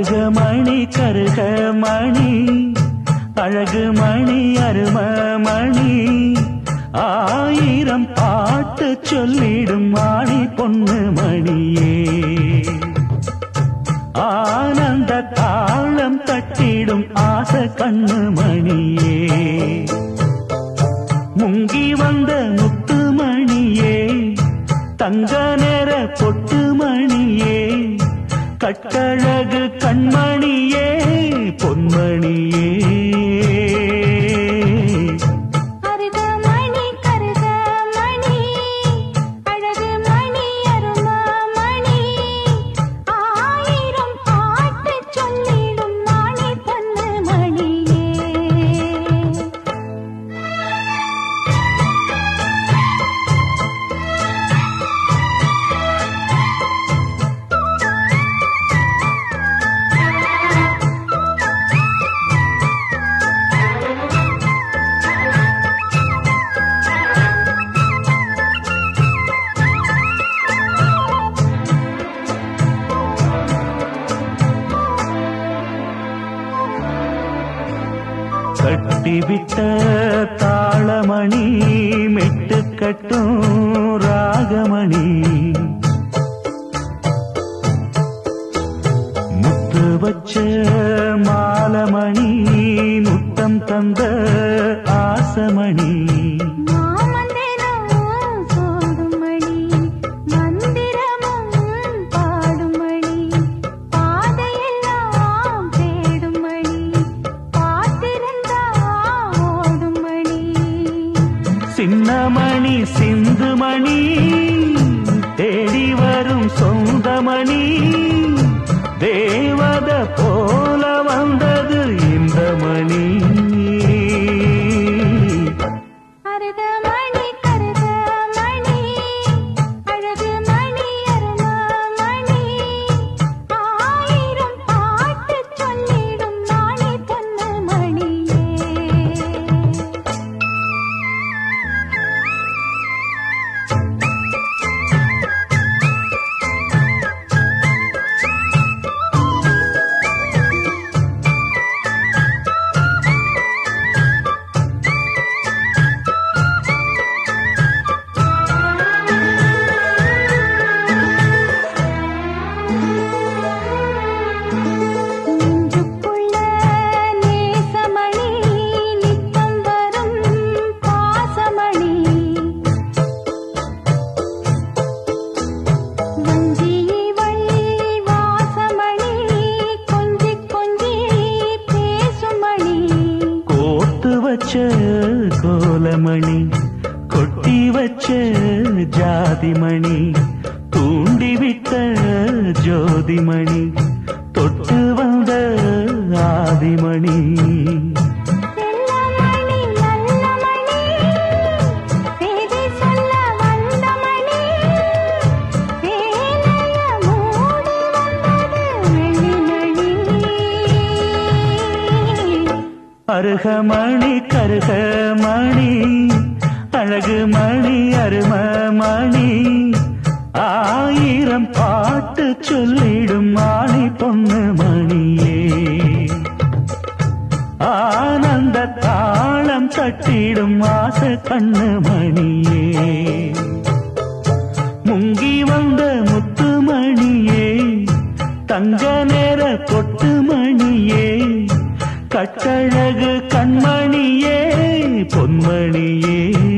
கருகமணி கருகமணி அழகு மணி அருமமணி ஆயிரம் பாட்டு சொல்லிடும் மாணி பொண்ணு மணியே ஆனந்த தாளம் தட்டிடும் ஆசை கண்ணு மணியே முங்கி வந்த முத்து மணியே தங்க நேர பொட்டு மணியே கட்டழகு கண்மணியே பொன்மணியே கட்டிவிட்ட தாளமணி மெட்டு கட்டும் ராகமணி முத்து வச்ச மாலமணி முத்தம் தந்த ஆசமணி சின்னமணி சிந்துமணி தேடி வரும் சொந்தமணி தேவத போல வந்தது இந்த மணி கோலமணி கொட்டி வச்ச ஜாதிமணி தூண்டிவிட்ட ஜோதிமணி தொட்டு வந்த ஆதிமணி அருகமணி கருகமணி அழகு மணி அருமமணி ஆயிரம் பாட்டு சொல்லிடும் மாணி பொண்ணு மணியே ஆனந்த தாளம் தட்டிடும் ஆசை கண்ணு மணியே முங்கி வந்த முத்து மணியே தங்க நேர பொட்டு மணியே கட்டழகு கண்மணியே பொன்மணியே